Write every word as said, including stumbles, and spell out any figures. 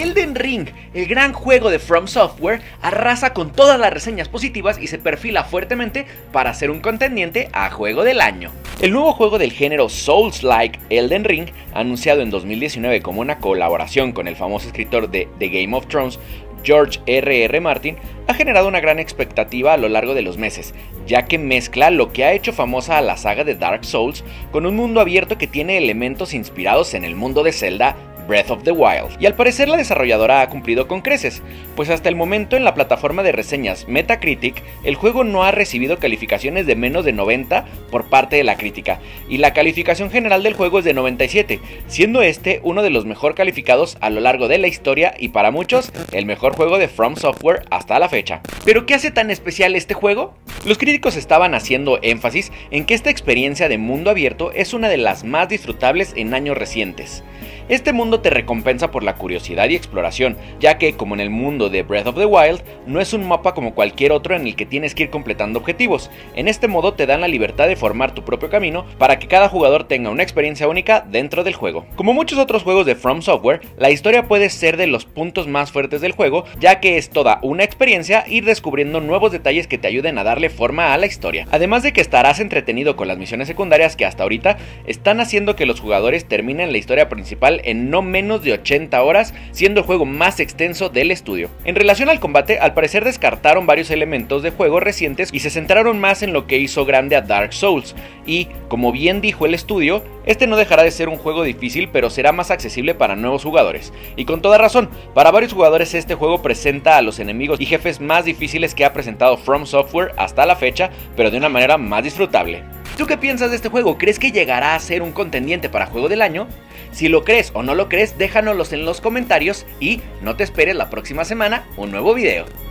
Elden Ring, el gran juego de From Software, arrasa con todas las reseñas positivas y se perfila fuertemente para ser un contendiente a Juego del Año. El nuevo juego del género Souls-like, Elden Ring, anunciado en dos mil diecinueve como una colaboración con el famoso escritor de The Game of Thrones, George R R Martin, ha generado una gran expectativa a lo largo de los meses, ya que mezcla lo que ha hecho famosa a la saga de Dark Souls con un mundo abierto que tiene elementos inspirados en el mundo de Zelda Breath of the Wild, y al parecer la desarrolladora ha cumplido con creces, pues hasta el momento en la plataforma de reseñas Metacritic, el juego no ha recibido calificaciones de menos de noventa por parte de la crítica, y la calificación general del juego es de noventa y siete, siendo este uno de los mejor calificados a lo largo de la historia y para muchos, el mejor juego de From Software hasta la fecha. ¿Pero qué hace tan especial este juego? Los críticos estaban haciendo énfasis en que esta experiencia de mundo abierto es una de las más disfrutables en años recientes. Este mundo te recompensa por la curiosidad y exploración, ya que, como en el mundo de Breath of the Wild, no es un mapa como cualquier otro en el que tienes que ir completando objetivos. En este modo te dan la libertad de formar tu propio camino para que cada jugador tenga una experiencia única dentro del juego. Como muchos otros juegos de From Software, la historia puede ser de los puntos más fuertes del juego, ya que es toda una experiencia ir descubriendo nuevos detalles que te ayuden a darle forma a la historia. Además de que estarás entretenido con las misiones secundarias que hasta ahorita están haciendo que los jugadores terminen la historia principal en no menos de ochenta horas, siendo el juego más extenso del estudio. En relación al combate, al parecer descartaron varios elementos de juego recientes y se centraron más en lo que hizo grande a Dark Souls, y, como bien dijo el estudio, este no dejará de ser un juego difícil, pero será más accesible para nuevos jugadores. Y con toda razón, para varios jugadores este juego presenta a los enemigos y jefes más difíciles que ha presentado From Software hasta la fecha, pero de una manera más disfrutable. ¿Tú qué piensas de este juego? ¿Crees que llegará a ser un contendiente para Juego del Año? Si lo crees o no lo crees, déjanoslos en los comentarios y no te esperes la próxima semana un nuevo video.